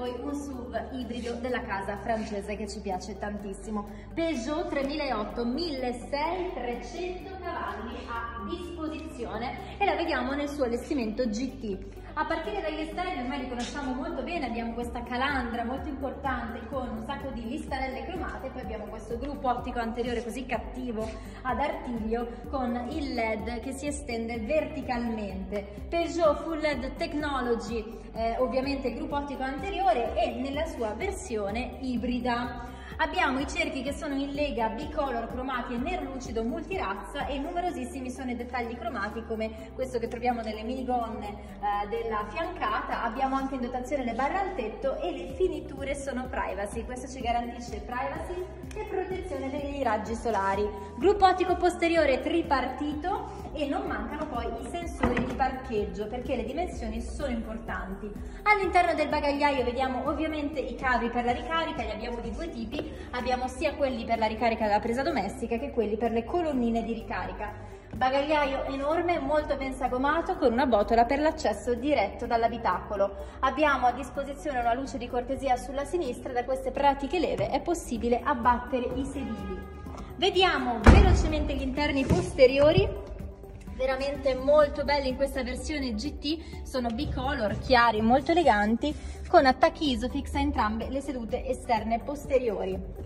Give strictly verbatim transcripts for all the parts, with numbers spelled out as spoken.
voi un S U V ibrido della casa francese che ci piace tantissimo. Peugeot tremilaotto, milleseicento, trecento cavalli a disposizione e la vediamo nel suo allestimento G T. A partire dagli esterni ormai li conosciamo molto bene, abbiamo questa calandra molto importante con un sacco di listarelle cromate, poi abbiamo questo gruppo ottico anteriore così cattivo ad artiglio con il L E D che si estende verticalmente. Peugeot Full L E D Technology, eh, ovviamente il gruppo ottico anteriore e nella sua versione ibrida. Abbiamo i cerchi che sono in lega bicolor cromati e nero lucido multirazza e numerosissimi sono i dettagli cromati come questo che troviamo nelle minigonne eh, della fiancata. Abbiamo anche in dotazione le barre al tetto e le finiture sono privacy, questo ci garantisce privacy e protezione dai raggi solari. Gruppo ottico posteriore tripartito e non mancano poi i sensori di parcheggio perché le dimensioni sono importanti. All'interno del bagagliaio vediamo ovviamente i cavi per la ricarica, li abbiamo di due tipi. Abbiamo sia quelli per la ricarica della presa domestica che quelli per le colonnine di ricarica. Bagagliaio enorme, molto ben sagomato, con una botola per l'accesso diretto dall'abitacolo. Abbiamo a disposizione una luce di cortesia sulla sinistra, da queste pratiche leve è possibile abbattere i sedili. Vediamo velocemente gli interni posteriori, veramente molto belli in questa versione G T, sono bicolor, chiari, molto eleganti, con attacchi Isofix a entrambe le sedute esterne posteriori.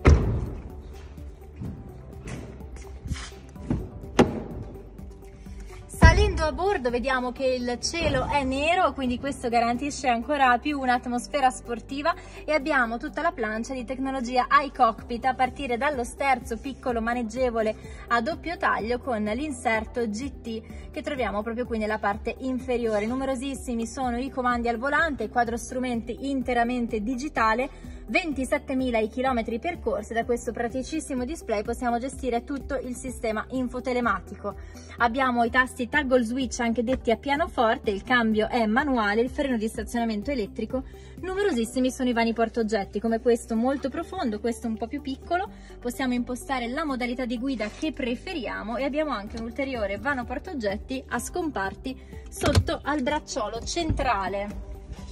Salendo a bordo vediamo che il cielo è nero, quindi questo garantisce ancora più un'atmosfera sportiva e abbiamo tutta la plancia di tecnologia iCockpit a partire dallo sterzo piccolo maneggevole a doppio taglio con l'inserto G T che troviamo proprio qui nella parte inferiore. Numerosissimi sono i comandi al volante, quadro strumenti interamente digitale, ventisettemila i chilometri percorsi. Da questo praticissimo display possiamo gestire tutto il sistema infotelematico. Abbiamo i tasti toggle switch anche detti a pianoforte, il cambio è manuale, il freno di stazionamento elettrico. Numerosissimi sono i vani portaoggetti, come questo molto profondo, questo un po' più piccolo. Possiamo impostare la modalità di guida che preferiamo e abbiamo anche un ulteriore vano portaoggetti a scomparti sotto al bracciolo centrale.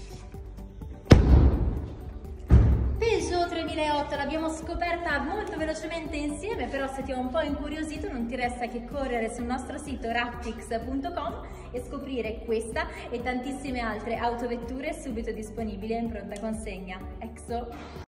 Peugeot tremilaotto l'abbiamo scoperta molto velocemente insieme, però se ti ho un po' incuriosito non ti resta che correre sul nostro sito raptix punto com e scoprire questa e tantissime altre autovetture subito disponibili e in pronta consegna. Exo!